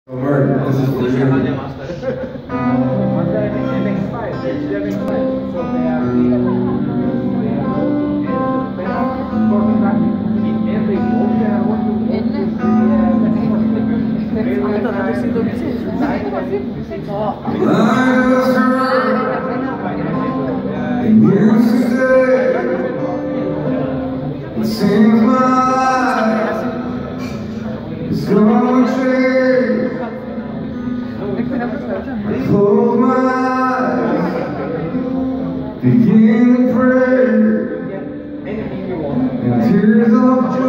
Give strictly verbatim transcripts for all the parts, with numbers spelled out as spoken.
Mark, this is for you. It seems my life is gonna change. I close my eyes, begin to pray, and tears of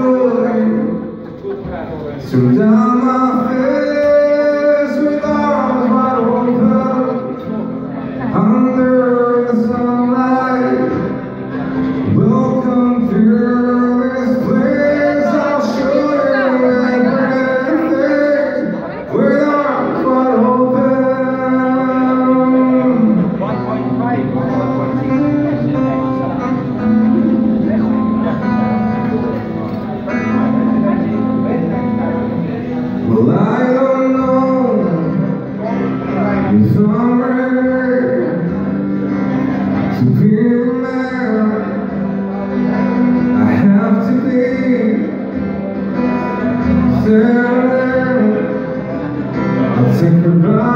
joy stream down my face with arms wide open under the sunlight. Welcome to this place. I'll show you everything with arms wide open. Well, I don't know if I'm ready to be a man. I have to be standing. I'll take her by